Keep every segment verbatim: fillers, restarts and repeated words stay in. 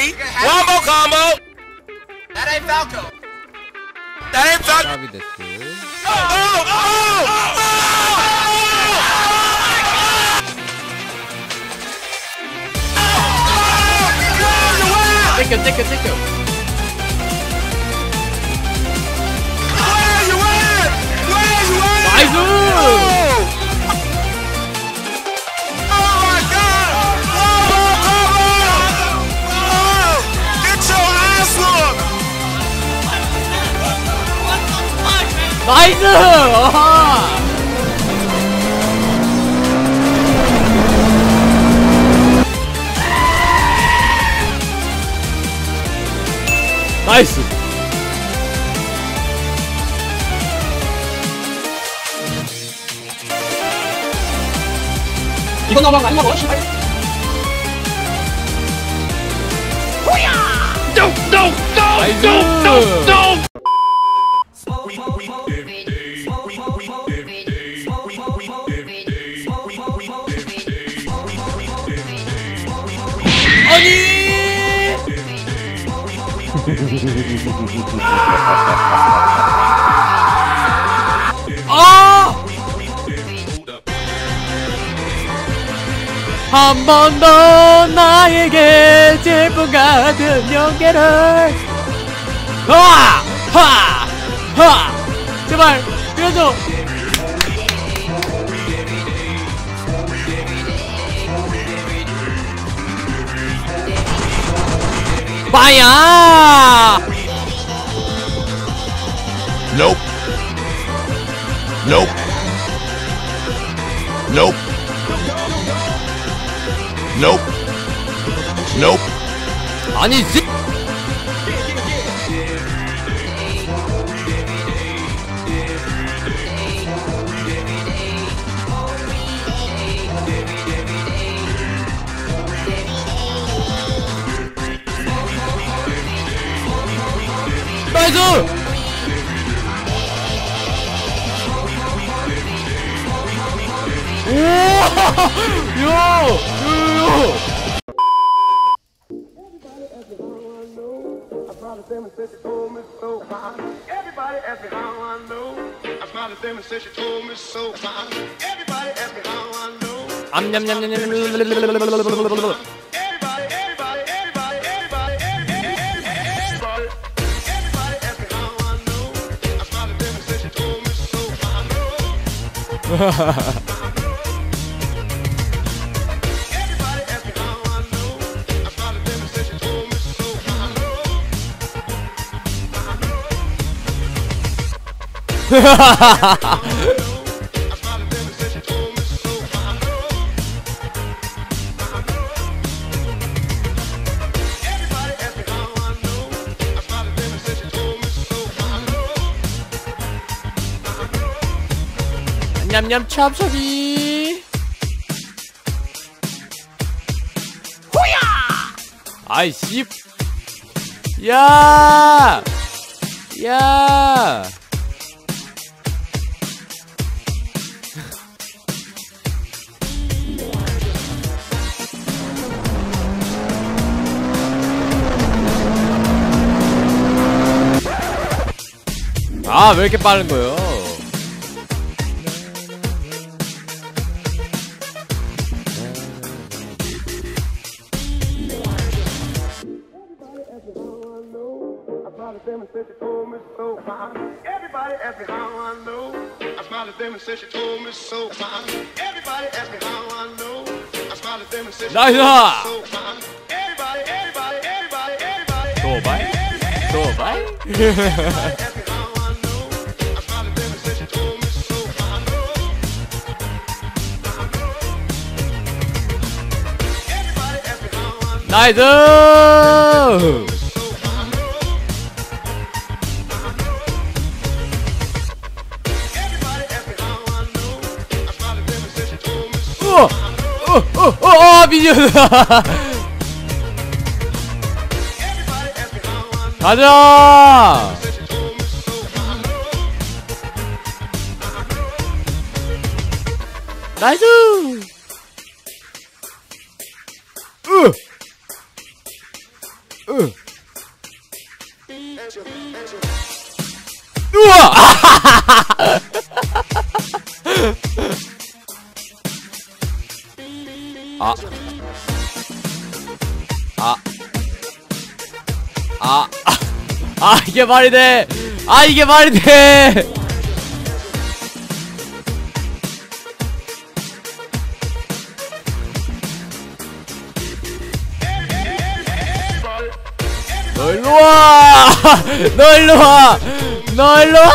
me. One more combo. That ain't Falco. That ain't Falco. 까비 데스. Oh, oh, oh, oh, oh. 땡겨 땡겨 땡겨. Where you at? Where you at? 나이스. Oh my God! One more combo. Oh, get your ass whooped. 나이스. 아하. 나이스. 이거 넘어가 많이 먹어. 씨발. 나이스. 아니. 아! 한 번 더 나에게 질풍 같은 연계를. 와! 하! 하! 제발 그래도 마야! Nope. Nope. Nope. Nope. Nope. 아니지? 나이스! 오! 요! 요! Everybody asked me how I know. I smiled at them and said she told me so. Everybody asked me how I know. 암냠냠냠냠. Everybody, everybody, everybody, everybody, everybody, everybody, everybody asked me how I know. I smiled at them and said she told me so. I know. Everybody asked me how I know. I smiled at them and said she told me so. I know. 냠냠 찹찹이. 호야! 아이 씨. 야! 야! 아, 왜 이렇게 빠른 거요? Everybody asked me how I know. I smiled at them and said she told me so. Everybody asked me how I know. I smiled at them and said she told me so. Everybody, everybody, everybody, everybody. 또 봐? 또 봐? Everybody asked me how I know. I smiled at them and said she told me so. I know. Everybody asked me how I know. 나이스! 어! 어! 어! 어! 어! 미니언! 가자! 나이스! 으! 으. 우와! 아. 아. 아. 아, 이게 말이 돼! 아, 이게 말이 돼! 너 일로와! 너 일로와! 너 일로와!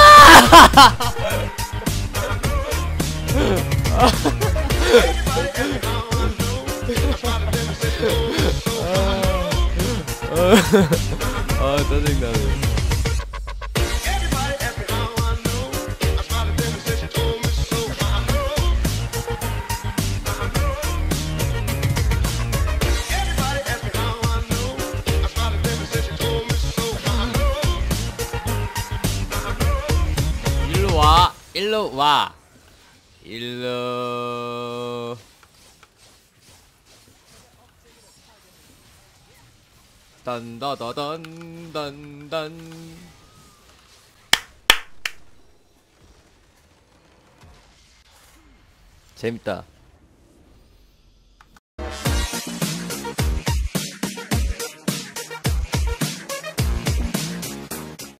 아, 짜증나네. 일로 와, 일로 와, 일로. 딴다다단 딴딴. 재밌다.